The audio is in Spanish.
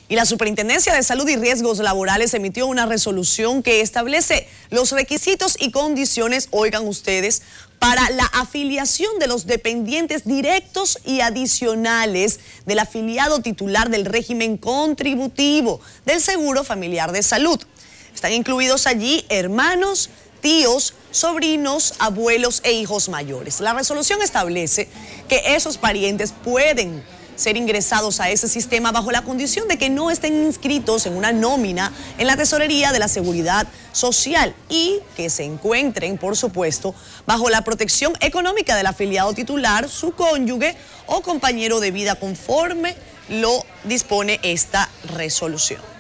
Y la Superintendencia de Salud y Riesgos Laborales emitió una resolución que establece los requisitos y condiciones, oigan ustedes, para la afiliación de los dependientes directos y adicionales del afiliado titular del régimen contributivo del Seguro Familiar de Salud. Están incluidos allí hermanos, tíos, sobrinos, abuelos e hijos mayores. La resolución establece que esos parientes pueden ser ingresados a ese sistema bajo la condición de que no estén inscritos en una nómina en la Tesorería de la Seguridad Social y que se encuentren, por supuesto, bajo la protección económica del afiliado titular, su cónyuge o compañero de vida conforme lo dispone esta resolución.